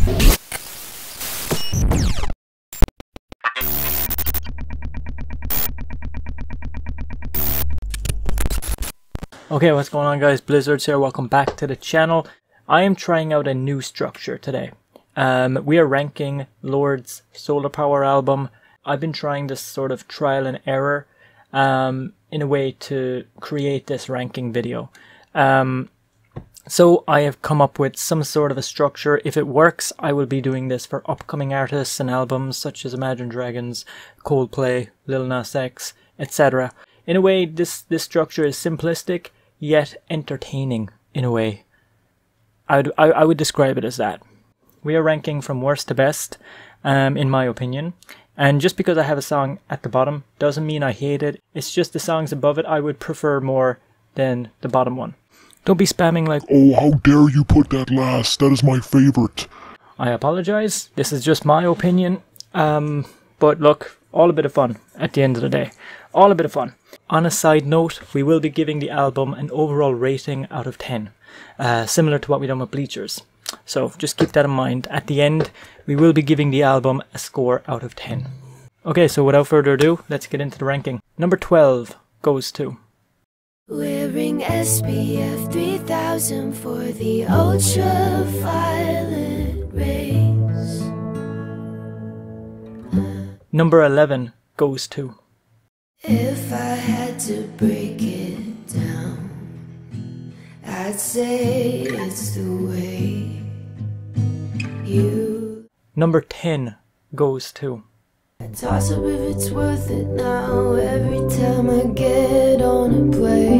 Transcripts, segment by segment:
Okay, what's going on guys? Blizzards here, welcome back to the channel. I am trying out a new structure today. We are ranking Lorde's Solar Power album. I've been trying this sort of trial and error in a way to create this ranking video. So I have come up with some sort of a structure. If it works, I will be doing this for upcoming artists and albums such as Imagine Dragons, Coldplay, Lil Nas X, etc. In a way, this structure is simplistic, yet entertaining in a way. I would describe it as that. We are ranking from worst to best, in my opinion. And just because I have a song at the bottom doesn't mean I hate it. It's just the songs above it I would prefer more than the bottom one. Don't be spamming like, "Oh, how dare you put that last? That is my favorite." I apologize. This is just my opinion. But look, all a bit of fun at the end of the day. All a bit of fun. On a side note, we will be giving the album an overall rating out of 10. Similar to what we done with Bleachers. So just keep that in mind. At the end, we will be giving the album a score out of 10. Okay, so without further ado, let's get into the ranking. Number 12 goes to... Wearing SPF 3000 for the ultraviolet rays. Number 11 goes to... If I had to break it down, I'd say it's the way you... Number 10 goes to... I toss up if it's worth it now every time I get on a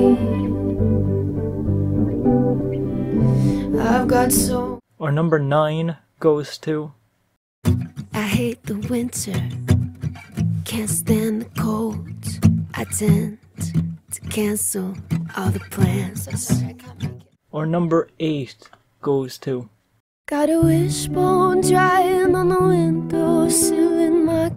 plane. I've got so... Or number 9 goes to... I hate the winter, can't stand the cold. I tend to cancel all the plans. Or number 8 goes to... Got a wishbone drying on the windowsill in my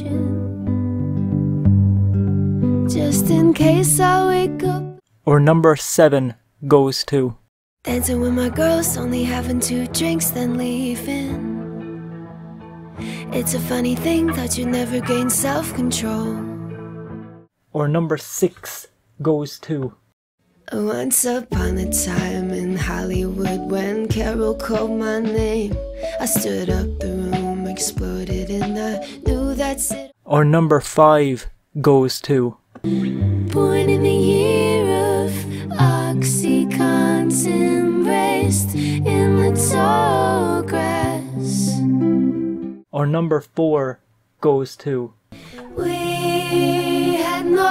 kitchen, just in case I wake up. Or number 7 goes to... Dancing with my girls, only having 2 drinks, then leaving. It's a funny thing that you never gain self-control. Or number 6 goes to... Once upon a time in Hollywood, when Carol called my name, I stood up, the room exploded, and I knew that's it. Or number 5 goes to... Born in the year of Oxycontin, raised in the tall grass. Or number 4 goes to... We had no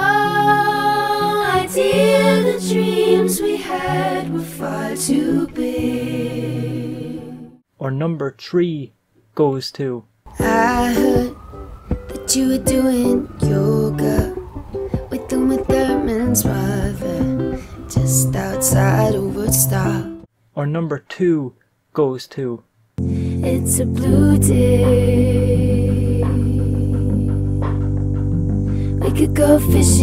idea the dreams we had were far too big. Or number 3 goes to... I heard that you were doing yoga with Uma Thurman's brother, just outside of Woodstock. Or number 2 goes to... It's a blue day, we could go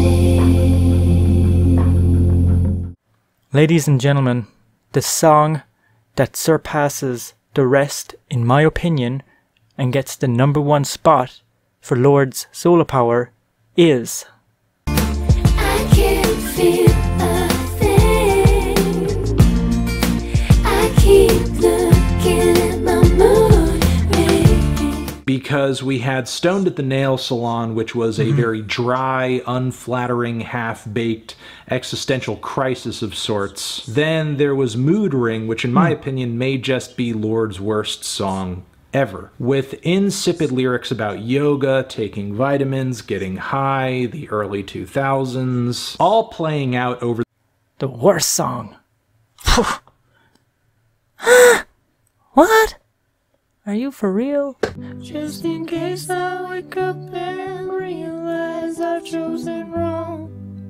fishing. Ladies and gentlemen, the song that surpasses the rest, in my opinion, and gets the number 1 spot for Lorde's Solar Power is... I can't feel a thing, I keep looking at my mood ring. Because we had Stoned at the Nail Salon, which was a very dry, unflattering, half-baked existential crisis of sorts. Then there was Mood Ring, which in my opinion may just be Lorde's worst song ever. With insipid lyrics about yoga, taking vitamins, getting high, the early 2000s, all playing out over the worst song. What? Are you for real? Just in case I wake up and realize I've chosen wrong.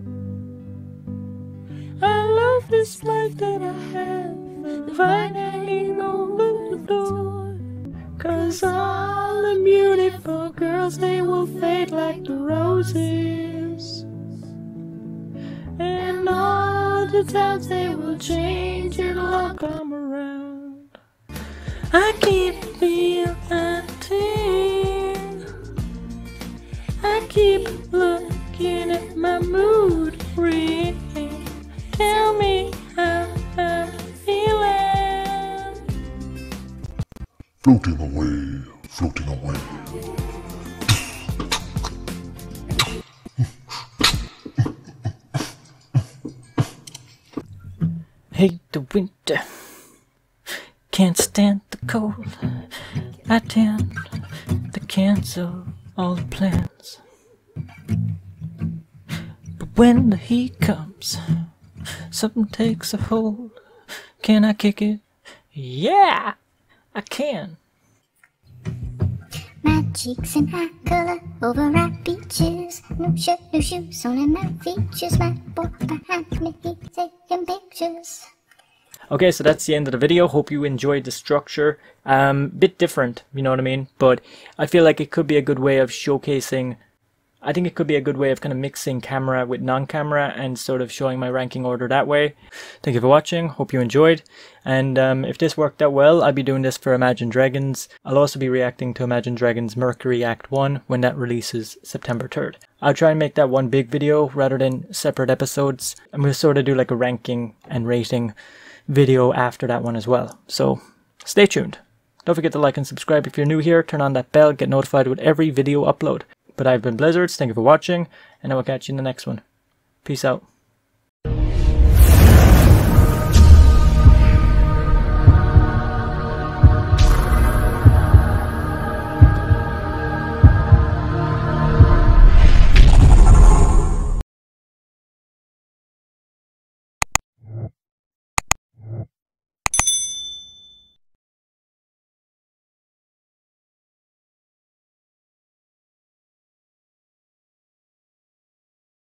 I love this life that I have, the vine hanging over the door. 'Cause all the beautiful girls, they will fade like the roses. And all the times they will change, it'll all come around. I keep feeling Floating away, floating away. Hate the winter, can't stand the cold. I tend to cancel all the plans. But when the heat comes, something takes a hold. Can I kick it? Yeah, I can. My cheeks in high color over ripe beaches. New shirt, new shoes, only my features. My boy behind me, he's taking pictures. Okay, so that's the end of the video. Hope you enjoyed the structure. Bit different, you know what I mean? But I feel like it could be a good way of showcasing. I think it could be a good way of kind of mixing camera with non-camera and sort of showing my ranking order that way. Thank you for watching. Hope you enjoyed. And if this worked out well, I'll be doing this for Imagine Dragons. I'll also be reacting to Imagine Dragons Mercury Act 1 when that releases September 3rd. I'll try and make that one big video rather than separate episodes. And we'll sort of do like a ranking and rating video after that one as well. So stay tuned. Don't forget to like and subscribe if you're new here. Turn on that bell, get notified with every video upload. But I've been Blizzards, thank you for watching, and I will catch you in the next one. Peace out.